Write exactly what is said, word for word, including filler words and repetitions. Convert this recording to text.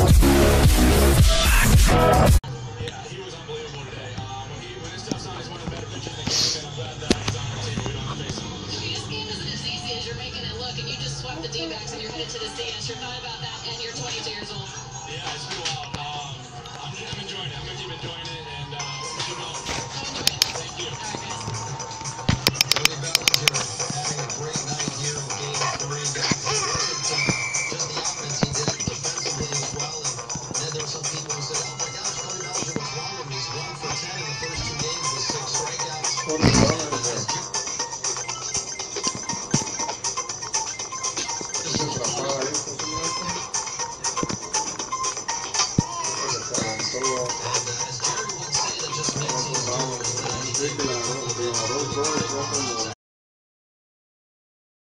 The D-backs and you're headed to the C S. You're thought about that and you're twenty-two years old. Yeah, it's been wild. Um, I'm, I'm enjoying it. I'm going to keep enjoying it and uh, keep on. Enjoy it. Thank you. All right, guys. Cody Bellinger having a great night here in Game three. Guys, it wasn't uh, just the offense. He did it defensively as well. And then there were some people who said, oh my gosh, Cody Bellinger was wrong with me. He's one for ten in the first two games with six strikeouts. And uh, as Jerry would say, that just makes it